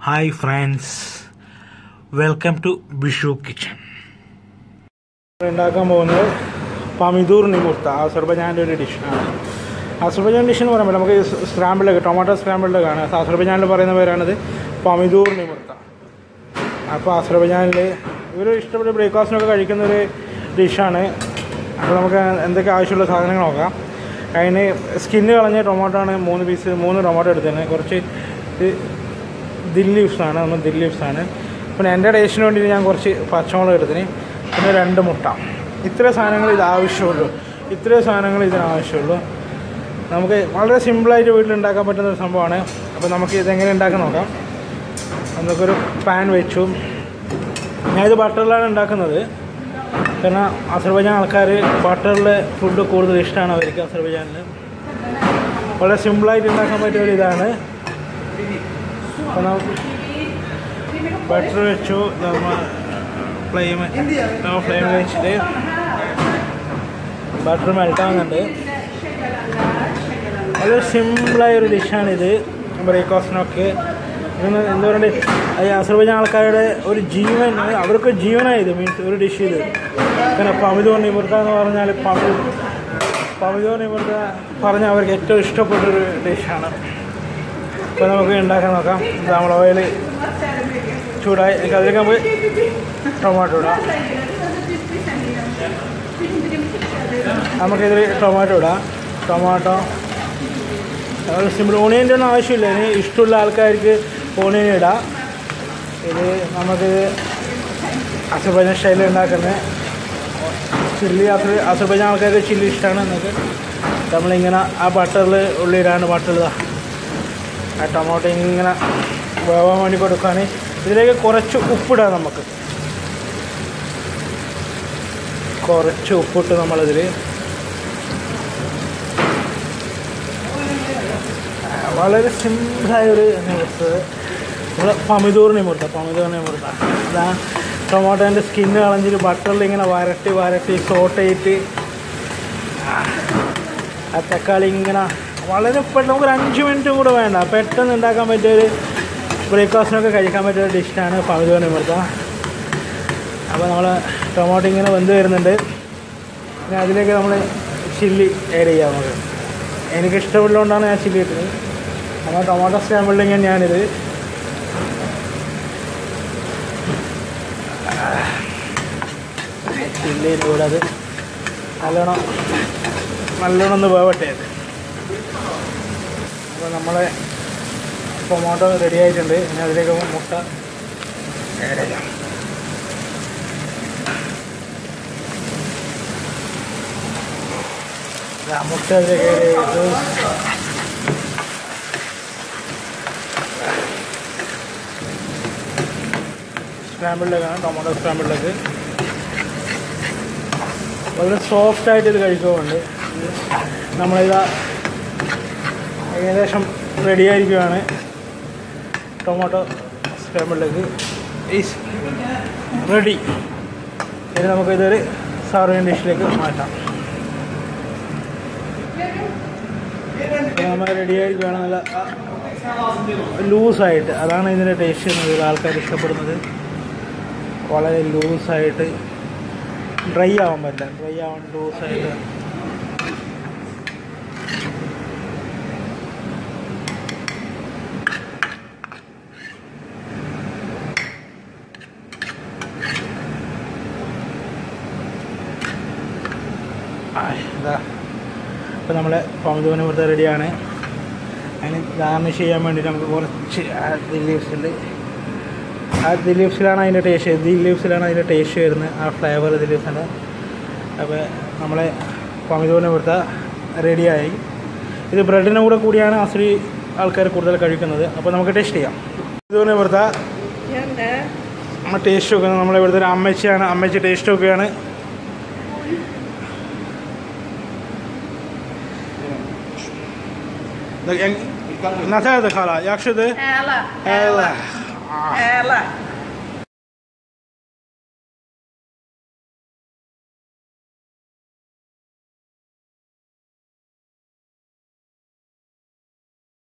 Hi friends, welcome to Bishu Kitchen. ഉണ്ടാക്കാൻ പോകുന്നത് പമിദൂർ നിമുർത്ത അസർബൈജാനിൻ്റെ ഒരു ഡിഷാണ്. അസർബൈജാൻ ഡിഷ് എന്ന് പറയുമ്പോൾ നമുക്ക് സ്ക്രാമ്പിളൊക്കെ ടൊമാറ്റോ സ്ക്രാമ്പിളിലൊക്കെ കാണാം. അസർബൈജാനിൽ പറയുന്ന പേരാണിത് പമിദൂർ നിമുർത്ത. അപ്പോൾ അസർബൈജാനിൽ ഇവർ ഇഷ്ടപ്പെട്ട ബ്രേക്ക്ഫാസ്റ്റിനൊക്കെ കഴിക്കുന്ന ഒരു ഡിഷാണ്. അപ്പോൾ നമുക്ക് എന്തൊക്കെ ആവശ്യമുള്ള സാധനങ്ങൾ നോക്കാം. അതിന് സ്കിന്ന് കളഞ്ഞ ടൊമാറ്റോ ആണ് 3 ടൊമാറ്റോ എടുത്തത്. കുറച്ച് ദിൽ ലീവ്സാണ്, ദിൽ ലീവ്സാണ്. പിന്നെ എൻ്റെ ടേസ്റ്റിന് വേണ്ടിയിട്ട് ഞാൻ കുറച്ച് പച്ചമുളക് എടുത്തിന്, പിന്നെ 2 മുട്ട. ഇത്ര സാധനങ്ങൾ ഇതിനാവശ്യമുള്ളൂ. നമുക്ക് വളരെ സിമ്പിളായിട്ട് വീട്ടിലുണ്ടാക്കാൻ പറ്റുന്നൊരു സംഭവമാണ്. അപ്പോൾ നമുക്ക് ഇതെങ്ങനെ ഉണ്ടാക്കാൻ നോക്കാം. നമുക്കൊരു പാൻ വെച്ചു. ഞാനിത് ബട്ടറിലാണ് ഉണ്ടാക്കുന്നത്. കാരണം അസർബൈജാൻ ആൾക്കാർ ബട്ടറിൽ ഫുഡ് കൂടുതൽ ഇഷ്ടമാണ് അവർക്ക്. അസർബൈജാനിൽ വളരെ സിമ്പിളായിട്ട് ഉണ്ടാക്കാൻ പറ്റിയ ഒരു ഇതാണ്. അപ്പോൾ നമുക്ക് ബട്ടർ വെച്ചു. ഫ്ലെയിം വെച്ചിട്ട് ബട്ടർ മെൽട്ടാകുന്നുണ്ട്. വളരെ സിമ്പിളായൊരു ഡിഷാണിത്. ബ്രേക്ക്ഫാസ്റ്റിനൊക്കെ എന്താ പറയുക, അസർബൈജാൻ ആൾക്കാരുടെ ഒരു ജീവൻ, അവർക്ക് ജീവനായത് മീൻസ് ഒരു ഡിഷ് ഇത്. പിന്നെ പമിദൂർ നിമുർത്ത എന്ന് പറഞ്ഞാൽ പമിദൂർ നിമുർത്ത പറഞ്ഞാൽ അവർക്ക് ഏറ്റവും ഇഷ്ടപ്പെട്ടൊരു ഡിഷാണ്. അപ്പോൾ നമുക്ക് ഉണ്ടാക്കാൻ നോക്കാം. നമ്മൾ ഓയിൽ ചൂടായി, അതിലേക്ക് നമുക്ക് ടൊമാറ്റോ ഇടാം. നമുക്കിതിൽ ടൊമാറ്റോ ഇടാം. ടൊമാറ്റോ സിമ്പിൾ, ഓണിയൻ്റെ ഒന്നും ആവശ്യമില്ല. ഇനി ഇഷ്ടമുള്ള ആൾക്കാർക്ക് ഓണിയൻ ഇടാം. ഇത് നമുക്കിത് അസർബൈജാൻ സ്റ്റൈലിൽ ഉണ്ടാക്കുന്നത് ചില്ലി. അസർബൈജാൻ ആൾക്കാർക്ക് ചില്ലി ഇഷ്ടമാണ്. നമുക്ക് നമ്മളിങ്ങനെ ആ ബട്ടറിൽ ഉള്ളിയിടാണ്ട് ബട്ടറിൽ ആ ടൊമാറ്റോ ഇങ്ങനെ വേവാൻ വേണ്ടി കൊടുക്കാൻ. ഇതിലേക്ക് കുറച്ച് ഉപ്പിടാം. നമുക്ക് കുറച്ച് ഉപ്പിട്ട് നമ്മളിതിൽ വളരെ സിമ്പിളായൊരു നിമുർത്ത്. നമ്മൾ പമിദൂർ നിമുർത്ത അതാ ടൊമാറ്റോൻ്റെ സ്കിന്ന് കളഞ്ഞിട്ട് ബട്ടറിൽ ഇങ്ങനെ വരട്ടി സോട്ട് ചെയ്തിട്ട് ആ തക്കാളി ഇങ്ങനെ വളരെ പെട്ടെന്ന്, നമുക്കൊരു 5 മിനിറ്റും കൂടെ വേണ്ട, പെട്ടെന്ന് ഉണ്ടാക്കാൻ പറ്റിയൊരു ബ്രേക്ക്ഫാസ്റ്റിനൊക്കെ കഴിക്കാൻ പറ്റിയൊരു ഡിഷാണ് പമിദൂർ നിമുർത്ത. അപ്പോൾ നമ്മൾ ടൊമാറ്റോ ഇങ്ങനെ വെന്ത് വരുന്നുണ്ട്. പിന്നെ അതിലേക്ക് നമ്മൾ ചില്ലി ആഡ് ചെയ്യാം. നമുക്ക് എനിക്ക് ഇഷ്ടമുള്ളതുകൊണ്ടാണ് ഞാൻ ചില്ലി ഇട്ടത്. നമ്മൾ ടൊമാറ്റോ സ്ക്രാമ്പിളിൽ ഞാനിത് ചില്ലിൻ്റെ കൂടെ അത് നല്ലോണം ഒന്ന് വേവട്ടെ. അപ്പോൾ നമ്മളെ ടൊമാറ്റോ റെഡി ആയിട്ടുണ്ട്. ഇനി അതിലേക്ക് മുട്ട ആഡ് ചെയ്യാം. മുട്ട അതിലേക്ക് ആഡ് ചെയ്തിട്ട് സ്ക്രാമ്പിളിലേക്കാണ്, ടൊമാറ്റോ സ്ക്രാമ്പിളിലേക്ക്. വളരെ സോഫ്റ്റായിട്ട് ഇത് കഴിക്കുന്നുണ്ട്. നമ്മളിത് ഏകദേശം റെഡി ആയിരിക്കുകയാണ്. ടൊമാറ്റോ സ്ക്രാമ്പിളിലേക്ക് ഈസ് റെഡി. ഇനി നമുക്കിതൊരു സർവിങ് ഡിഷിലേക്ക് മാറ്റാം. നമ്മൾ റെഡി ആയിരിക്കുകയാണ്. നല്ല ലൂസായിട്ട്, അതാണ് ഇതിൻ്റെ ടേസ്റ്റ് ചെയ്യുന്നത്. ആൾക്കാർ ഇഷ്ടപ്പെടുന്നത് വളരെ ലൂസായിട്ട്, ഡ്രൈ ആവാൻ പറ്റില്ല. ഡ്രൈ ആവാൻ ലൂസായിട്ട് ഇതാ. ഇപ്പോൾ നമ്മളെ പമിദൂർ നിമുർത്ത റെഡിയാണ്. അതിന് ഗാർണിഷ് ചെയ്യാൻ വേണ്ടിയിട്ട് നമുക്ക് കുറച്ച് ദിൽ ലീവ്സുണ്ട്. ആ ദിൽ ലീവ്സിലാണ് അതിൻ്റെ ടേസ്റ്റ് വരുന്നത്. ആ ഫ്ലേവർ ദിൽ ലീവ്സിൻ്റെ. അപ്പോൾ നമ്മളെ പമിദൂർ നിമുർത്ത റെഡിയായി. ഇത് ബ്രെഡിൻ്റെ കൂടെ കൂടിയാണ് അസറി ആൾക്കാർ കൂടുതൽ കഴിക്കുന്നത്. അപ്പോൾ നമുക്ക് ടേസ്റ്റ് ചെയ്യാം. പമിദൂർ നിമുർത്ത നമ്മൾ ടേസ്റ്റ് നോക്കുന്നത്. നമ്മളിവിടുത്തെ ഒരു അമ്മച്ചിയാണ്. അമ്മച്ചി ടേസ്റ്റ് നോക്കുകയാണ്. نتايا دخلها ياك شده؟ هلا